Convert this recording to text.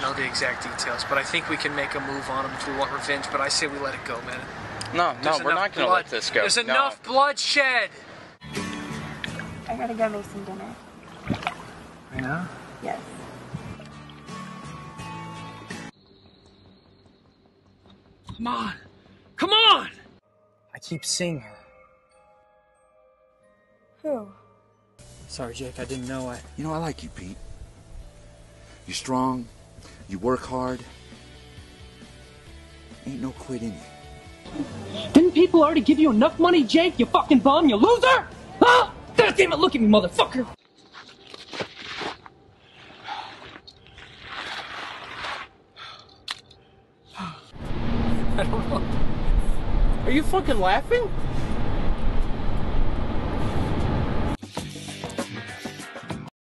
know the exact details, but I think we can make a move on him if we want revenge, but I say we let it go, man. No, we're not going to let this go. There's enough bloodshed! I gotta go make some dinner. Right now? Yes. Come on! Come on! I keep seeing her. Who? Sorry, Jake, I didn't know. You know, I like you, Pete. You're strong. You work hard. Ain't no quit in you. Didn't people already give you enough money, Jake? You fucking bum, you loser! Huh? God damn it, look at me, motherfucker! I don't know. Are you fucking laughing?